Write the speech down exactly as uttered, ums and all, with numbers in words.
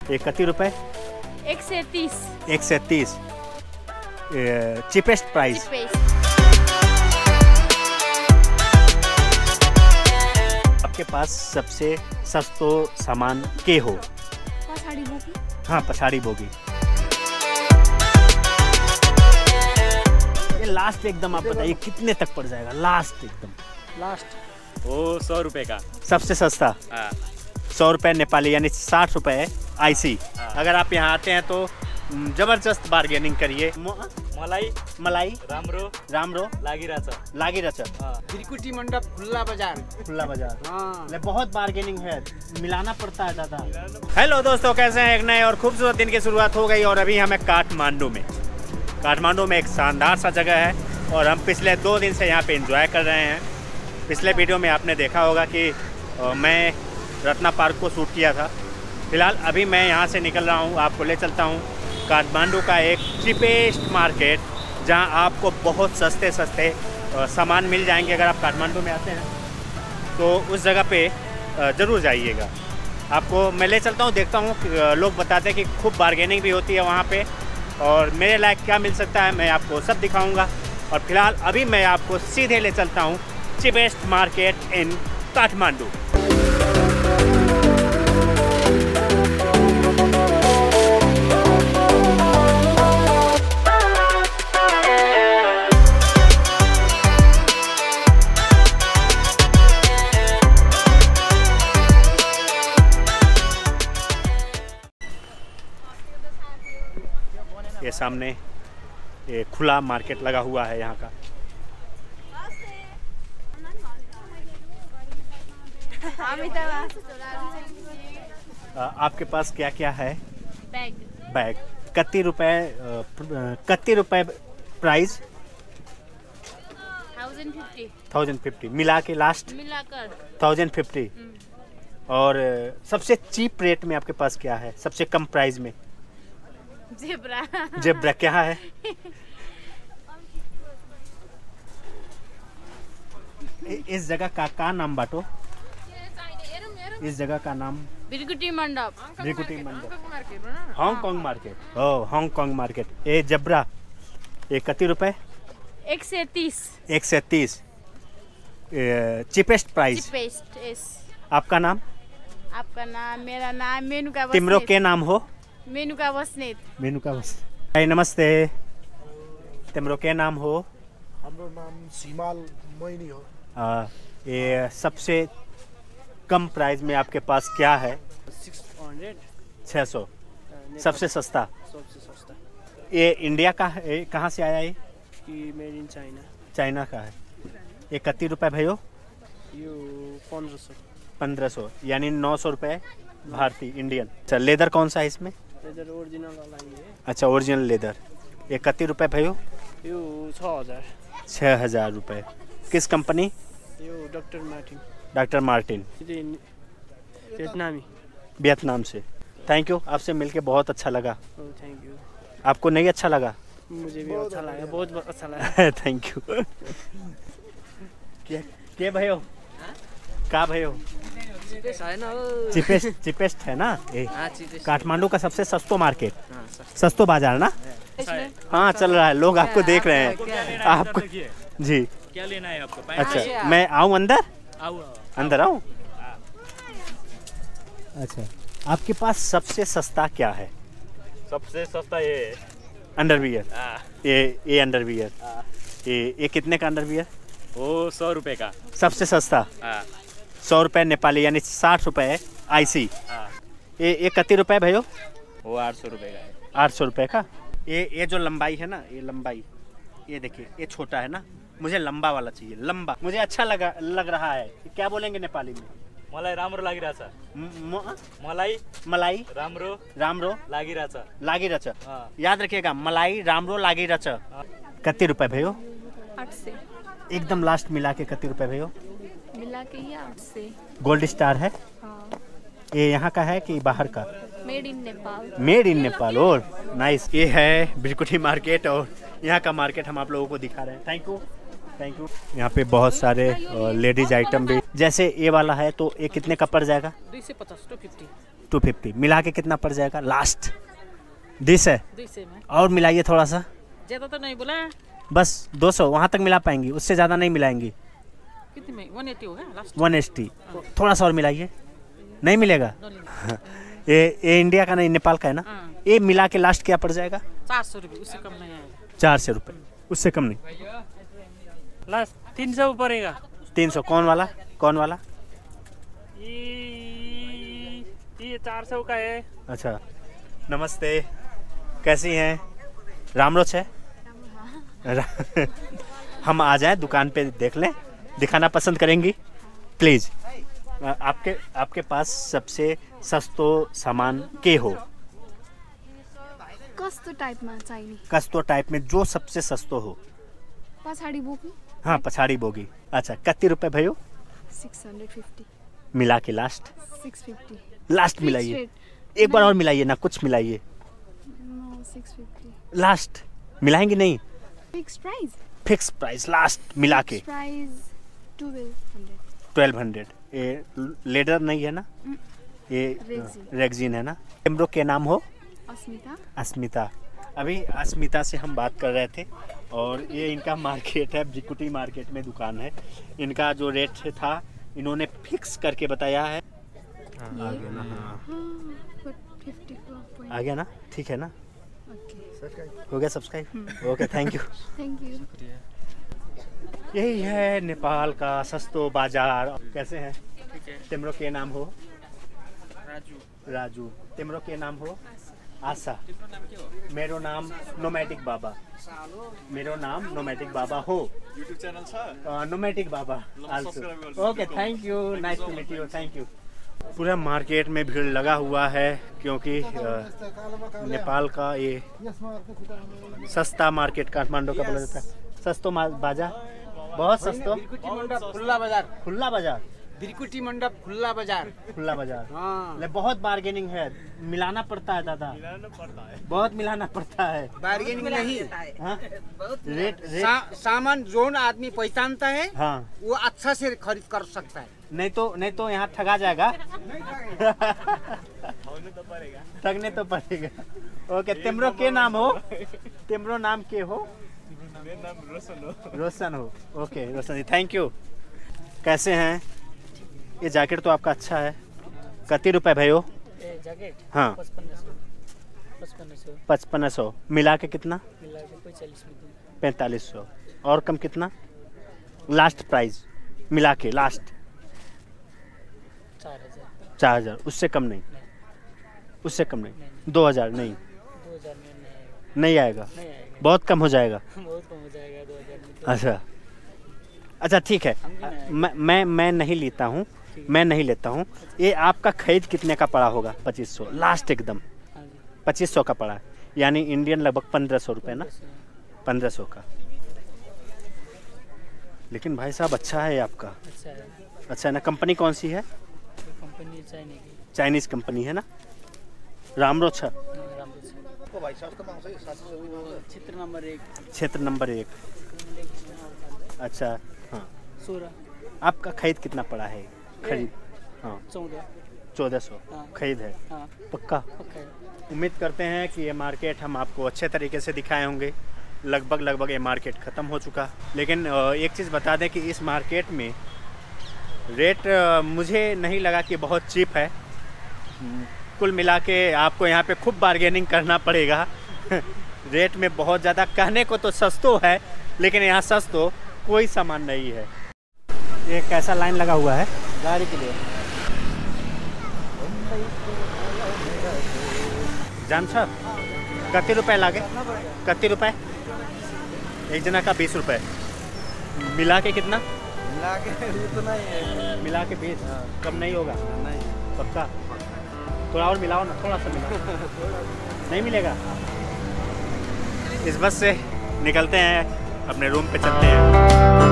ये कितने रुपए? एक से तीस। एक से तीस। Cheapest price. आपके पास सबसे सस्तो सामान के हो? पछाड़ी बोगी। हाँ, पछाड़ी बोगी। ये लास्ट एकदम आप बताइए कितने तक पड़ जाएगा? लास्ट एकदम लास्ट वो सौ रुपए का सबसे सस्ता। हाँ। सौ रुपए नेपाली यानी साठ रुपए आईसी। अगर आप यहाँ आते हैं तो जबरदस्त बार्गेनिंग करिए। मलाई मलाई राम्रो राम्रो लागिरहेछ लागिरहेछ। त्रिकुटी मंडप खुला बाजार। खुला बाजार। हाँ। ले बहुत बार्गेनिंग है, मिलाना पड़ता है ज़्यादा। हेलो दोस्तों, कैसे हैं? एक नए और खूबसूरत दिन की शुरुआत हो गई और अभी हमें काठमांडू में काठमांडू में एक शानदार सा जगह है और हम पिछले दो दिन से यहाँ पे एंजॉय कर रहे हैं। पिछले वीडियो में आपने देखा होगा कि मैं रत्ना पार्क को शूट किया था। फिलहाल अभी मैं यहाँ से निकल रहा हूँ, आपको ले चलता हूँ काठमांडू का एक चीपेस्ट मार्केट, जहाँ आपको बहुत सस्ते सस्ते सामान मिल जाएंगे। अगर आप काठमांडू में आते हैं तो उस जगह पे ज़रूर जाइएगा। आपको मैं ले चलता हूँ, देखता हूँ। लोग बताते हैं कि खूब बार्गेनिंग भी होती है वहाँ पे और मेरे लायक क्या मिल सकता है, मैं आपको सब दिखाऊँगा। और फिलहाल अभी मैं आपको सीधे ले चलता हूँ चीपेस्ट मार्केट इन काठमांडू। ये सामने ये खुला मार्केट लगा हुआ है यहाँ का। आपके पास क्या क्या है? बैग। बैग कितने रुपए? कितने रुपए price? Thousand fifty. Thousand fifty मिला के लास्ट मिलाकर थाउजेंड फिफ्टी। और सबसे चीप रेट में आपके पास क्या है? सबसे कम प्राइस में? जेब्रा। जेब्रा क्या है? इस जगह का क्या नाम बाटो? इस जगह का नाम त्रिकुटी Mandap. Trikuti Mandap, Hong Kong market. Oh, Hong Kong market. ये जेब्रा ये कितने रुपए? एक से तीस। एक से तीस। Cheapest price. चीपेस्ट। आपका नाम? आपका नाम? मेरा नाम मेनुका। तिम्रो के नाम हो? मेनुका बस्नेत। मेनुका बस्नेत। हाय, नमस्ते। तिम्रो के नाम हो? हाम्रो नाम सीमाल मैनी हो। आ, ये सबसे कम प्राइस में आपके पास क्या है? छः सौ। सबसे सस्ता? सबसे सस्ता ये इंडिया का है? कहाँ से आया ये? Made in China. चाइना का है। ये कितने रुपए भयो? यो पंद्रह सौ। पंद्रह सौ यानी नौ सौ रुपये भारतीय इंडियन। अच्छा, लेदर कौन सा है इसमें? लेदर ओरिजिनल वाला ही है। अच्छा, ओरिजिनल लेदर। ये कितने रुपए भयो? यो छः हजार। छः हज़ार रुपये। किस कंपनी? यो डॉक्टर मार्टिन। डॉक्टर मार्टिन वियतनामी। वियतनाम से। थैंक यू, आपसे मिलके बहुत अच्छा लगा। Thank you. आपको नहीं अच्छा लगा? मुझे भी अच्छा लगा, बहुत अच्छा लगा। Thank you. के भयो? का भयो? चीपेस्ट चीपेस्ट है ना ये? काठमांडू का सबसे सस्तो मार्केट, सस्तो बाजार ना? हाँ, चल रहा है। लोग आपको देख रहे हैं। आपको जी क्या लेना है आपको? अच्छा, मैं आऊँ अंदर? आओ अंदर आऊँ? अच्छा, आपके पास सबसे सस्ता क्या है? सबसे सस्ता ये अंडरवियर। हाँ। ये ये अंडरवियर। ये ये कितने का अंडरवियर? वो सौ रुपए का सबसे सस्ता। हाँ। सौ रुपये नेपाली यानी साठ रुपये आईसी। हाँ। ये ये कितने रुपये भयो? वो आठ सौ रुपए का है। आठ सौ रुपये का। ये ये जो लंबाई है ना, ये लंबाई, ये देखिए, ये छोटा है ना, मुझे लंबा वाला चाहिए। लंबा मुझे अच्छा लगा लग रहा है। क्या बोलेंगे नेपाली में? मलाई राम्रो लागिरहेछ। मलाई मलाई राम्रो राम्रो लागिरहेछ। लागिरहेछ। हाँ। याद रखिएगा, मलाई राम्रो लागिरहेछ। कितने रुपये भयो? आठ से। एकदम लास्ट मिला के कितने रुपये भयो? मिला के ही आठ से। गोल्ड स्टार है? हाँ। ये यहाँ का है कि बाहर का? Made in Nepal. Made in Nepal. और नाइस। ये है त्रिकुटी मार्केट और यहाँ का मार्केट हम आप लोगों को दिखा रहे हैं। Thank you thank you. यहाँ पे बहुत सारे लेडीज आइटम भी, जैसे ये वाला है तो ये कितने का पड़ जाएगा? दो सौ पचास टू फिफ्टी। टू फिफ्टी मिला के कितना पड़ जाएगा लास्ट? दिस है दुई सय में और मिलाइए थोड़ा सा, ज्यादा तो नहीं बोला। बस दो सौ वहाँ तक मिला पाएंगी, उससे ज़्यादा नहीं मिलाएंगी। कितने में वन एटी होगा लास्ट? वन एस टी थोड़ा सा और मिलाइए, नहीं मिलेगा। ये ये इंडिया का नहीं, नेपाल का है ना। हाँ। ये मिला के लास्ट क्या पड़ जाएगा? चार सौ रुपये, उससे कम नहीं आएगा। चार सौ रुपये, उससे कम नहीं। लास्ट तीन सौ पड़ेगा। तीन सौ कौन वाला? कौन वाला? ये ये चार सौ का है। अच्छा, नमस्ते, कैसी हैं? रामरोच है? रा- हम आ जाएं दुकान पे देख लें, दिखाना पसंद करेंगी प्लीज़? आपके आपके पास सबसे सस्तो सामान के हो? कस्तो टाइपमा चाहिने? कस्तो टाइप में जो सबसे सस्तो हो। पछाडि बोक्नु? हाँ, पछाड़ी बोगी। अच्छा, कति रुपए भयो? Six hundred fifty. मिला के लास्ट? Six fifty. लास्ट मिलाइए, एक बार और मिलाइए ना, कुछ मिलाइए। No, six fifty. लास्ट मिलाएंगे नहीं? Fix price? Fix price last मिला के price twelve hundred. Twelve hundred. ये लेडर नहीं है ना, ये रेक्सिन। रेक्सिन है ना। टेम्ब्रो के नाम हो? अस्मिता। अस्मिता। अभी अस्मिता से हम बात कर रहे थे और ये इनका मार्केट है, बिकुटी मार्केट में दुकान है। इनका जो रेट था इन्होंने फिक्स करके बताया है। हाँ, आ गया ना? हाँ, आ गया ना? ठीक है ना? हो गया subscribe? Okay, thank you. Thank you. यही है नेपाल का सस्तो बाजार। कैसे हैं? ठीक है। तिम्रो के नाम हो? राजू। राजू। तिम्रो के नाम हो? आशा। मेरो नाम नोमैटिक बाबा। मेरो नाम नोमैटिक बाबा हो। यूट्यूब चैनल छ? Nomadic Baba also. subscribe also. Okay, thank you, nice to meet you, thank you. पूरा मार्केट में भीड़ लगा हुआ है क्योंकि अ, नेपाल का ये सस्ता मार्केट काठमांडू का बोला जाता है। सस्तो मा- बाजार, बहुत सस्तो। मंडप खुला बाजार। खुला बाजार, बिरकुटी मंडप खुला बाजार। खुला बाजार। हाँ, ले बहुत बार्गेनिंग है, मिलाना पड़ता है दादा, बहुत मिलाना पड़ता है। बार्गेनिंग नहीं। हाँ? रेट रेट सा, सामान जोन आदमी पहचानता है हाँ, वो अच्छा से खरीद कर सकता है। नहीं तो नहीं तो यहाँ ठगा जाएगा। ठगने तो पड़ेगा। ओके, तिम्रो के नाम हो? तिम्रो नाम के हो? रोशन हो। Okay Roshan ji, thank you. कैसे हैं? ये जैकेट तो आपका अच्छा है। कति रुपए भयो? ए जैकेट हाँ, पचपन्न सौ। पचपन्न सौ पचपन सौ मिला के कितना? मिला के कोई चालीस में दूँ। पैंतालीस सौ। और कम कितना? लास्ट प्राइस मिला के लास्ट चार हज़ार। चार हजार, उससे कम नहीं? उससे कम नहीं? दो हजार नहीं? दो हज़ार में नहीं आएगा। नहीं आएगा? नहीं आएगा। बहुत कम हो जाएगा। बहुत कम हो जाएगा दो हज़ार में तो। अच्छा अच्छा, ठीक है। मैं मैं मैं नहीं लेता हूँ, मैं नहीं लेता हूँ। ये आपका खरीद कितने का पड़ा होगा? पच्चीस सौ लास्ट एकदम। हाँ जी। पच्चीस सौ का पड़ा है, यानी इंडियन लगभग पंद्रह सौ रुपये ना? पंद्रह सौ का। लेकिन भाई साहब अच्छा है आपका। अच्छा है। अच्छा है ना? कंपनी कौन सी है? ये कंपनी चाइना की। चाइनीज़ कंपनी है ना? रामरोच है? क्षेत्र नंबर एक। क्षेत्र नंबर एक। अच्छा, हाँ। सोलह। आपका खरीद कितना पड़ा है? खरीद हाँ, चौदह। चौदह सौ हाँ। खरीद है? हाँ पक्का? पक्का है। उम्मीद करते हैं कि ये मार्केट हम आपको अच्छे तरीके से दिखाए होंगे। लगभग लगभग ये मार्केट ख़त्म हो चुका, लेकिन अ, एक चीज़ बता दें कि इस मार्केट में रेट अ, मुझे नहीं लगा कि बहुत चीप है। कुल मिला के आपको यहाँ पे खूब बार्गेनिंग करना पड़ेगा। रेट में बहुत ज़्यादा, कहने को तो सस्तो है लेकिन यहाँ सस्तो कोई सामान नहीं है। ये कैसा लाइन लगा हुआ है? गाड़ी के लिए। जान साहब कति रुपए लागे? कति रुपए? एक जना का बीस रुपए, मिला के कितना? मिला के उतना ही है। मिला के बीस। कम नहीं होगा? नहीं। पक्का? थोड़ा और मिलाओ ना, थोड़ा सा मिलाओ। नहीं मिलेगा? इस बस से निकलते हैं, अपने रूम पे चलते हैं।